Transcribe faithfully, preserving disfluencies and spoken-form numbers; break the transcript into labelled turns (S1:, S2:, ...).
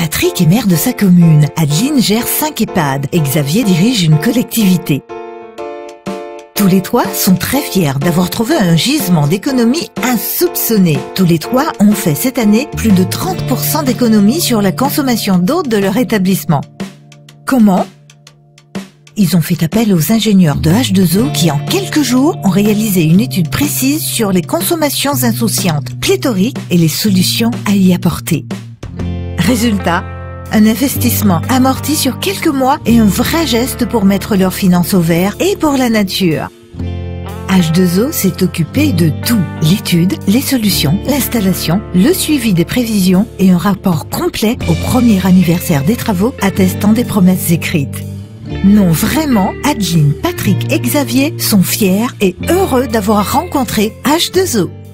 S1: Patrick est maire de sa commune. Adeline gère cinq EHPAD et Xavier dirige une collectivité. Tous les trois sont très fiers d'avoir trouvé un gisement d'économie insoupçonné. Tous les trois ont fait cette année plus de trente pour cent d'économies sur la consommation d'eau de leur établissement. Comment ? Ils ont fait appel aux ingénieurs de H deux O qui, en quelques jours, ont réalisé une étude précise sur les consommations insouciantes, pléthoriques et les solutions à y apporter. Résultat, un investissement amorti sur quelques mois et un vrai geste pour mettre leurs finances au vert et pour la nature. H deux O s'est occupé de tout. L'étude, les solutions, l'installation, le suivi des prévisions et un rapport complet au premier anniversaire des travaux attestant des promesses écrites. Non, vraiment, Adeline, Patrick et Xavier sont fiers et heureux d'avoir rencontré H deux O.